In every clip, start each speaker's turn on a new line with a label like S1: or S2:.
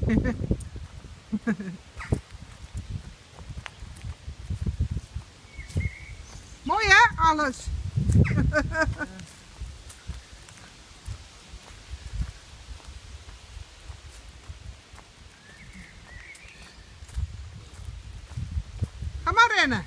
S1: Mooi hè, alles. Ga maar rennen.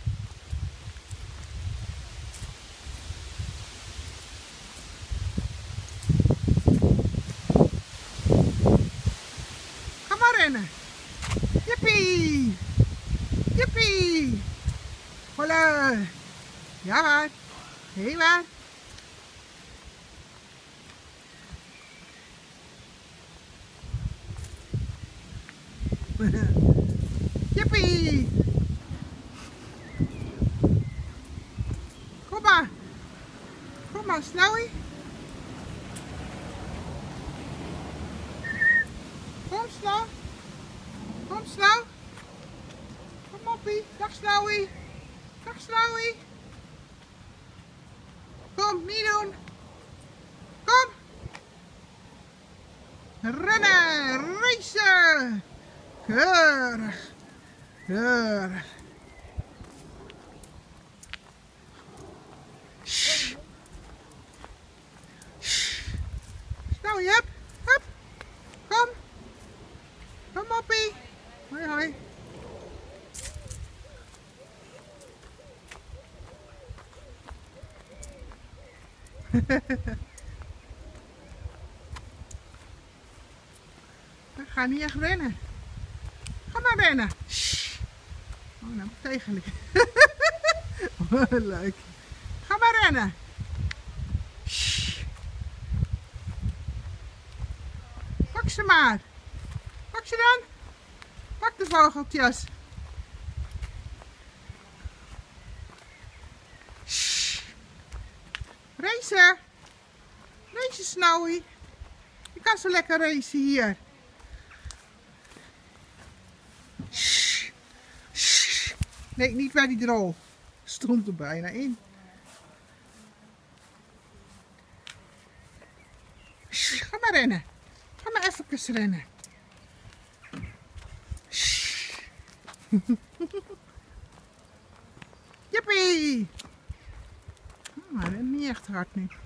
S1: Ga maar rennen. Jippie. Jippie. Holla. Ja waar. Hé waar. Jippie. Kom maar. Kom maar, Snowy. Kom snel. Kom snel. Kom oppie. Dag Snowy. Dag Snowy. Kom, niet doen. Kom. Rennen. Racen. Keurig. Keurig. Snowy, hup. Hup. Kom. Kom oppie. Hoi hoi. We gaan niet echt rennen. Ga maar rennen. Oh, nou eigenlijk. Leuk. Ga maar rennen. Pak ze maar. Pak ze dan. Pak de vogeltjes. Racen. Racen Snowy. Je kan zo lekker racen hier. Nee, niet bij die drol. Stond er bijna in. Ga maar rennen. Ga maar even rennen. Jippie! Maar dat is niet echt hard nu.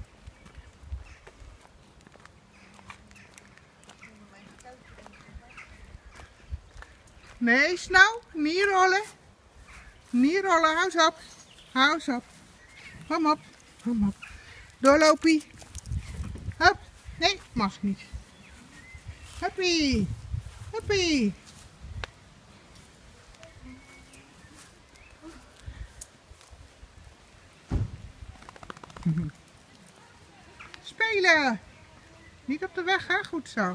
S1: Nee, Snow, niet rollen. Niet rollen, hou eens op. Hou eens op. Kom op, kom op. Doorlopie. Hup. Nee, mag niet. Huppie. Huppie. Spelen. Niet op de weg, hè? Goed zo.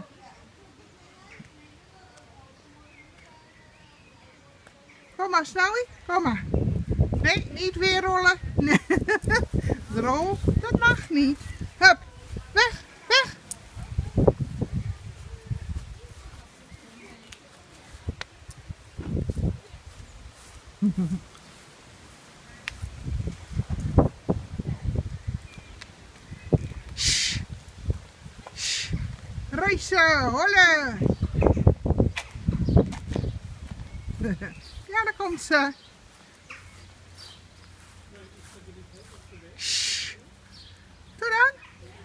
S1: Kom maar, Snowy. Kom maar. Nee, niet weer rollen. Nee. Rol, dat mag niet. Hup. Weg, weg. Racen, holle. Ja, daar komt ze. Doe dan.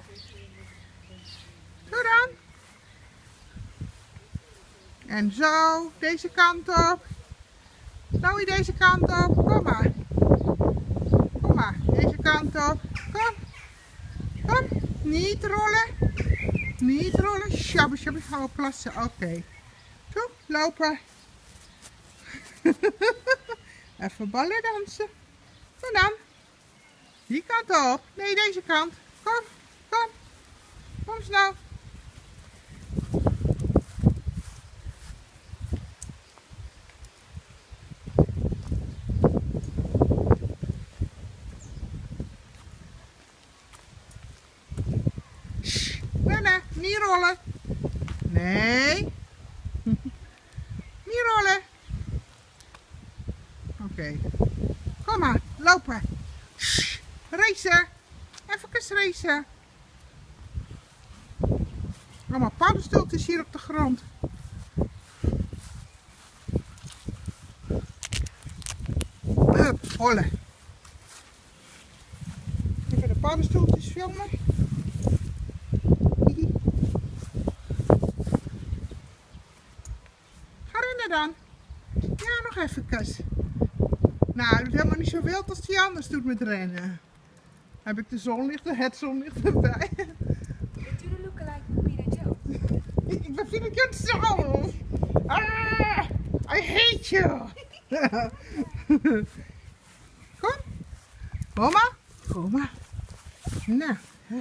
S1: Doe dan. En zo, deze kant op. Nou, deze kant op. Kom maar. Kom maar, deze kant op. Kom. Kom. Niet rollen. Niet rollen. Shabba, shabba, gaan we plassen. Oké. Zo, lopen. Even ballen dansen. Kom dan. Die kant op. Nee, deze kant. Kom, kom. Kom snel. Rennen, niet rollen. Nee. Niet rollen. Oké. Kom maar, lopen. Racen. Even racen. Allemaal paddenstoeltjes hier op de grond. Hup, hollen. Even de paddenstoeltjes filmen. Ga rennen dan. Ja, nog even. Nou, hij doet helemaal niet zo wild als hij anders doet met rennen. Heb ik de zonlicht, het zonlicht erbij.
S2: Doe de lookalike van Pina Jones.
S1: Ik ben Pina Jones zo. Ah, I hate you. Kom. Mama. Kom. Nou.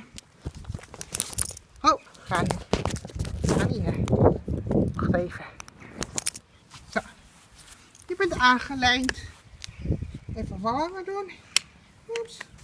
S1: Oh, ga niet. Ga niet, hè. Wacht even. Zo. Je bent aangelijnd. Even warmer doen. Oeps.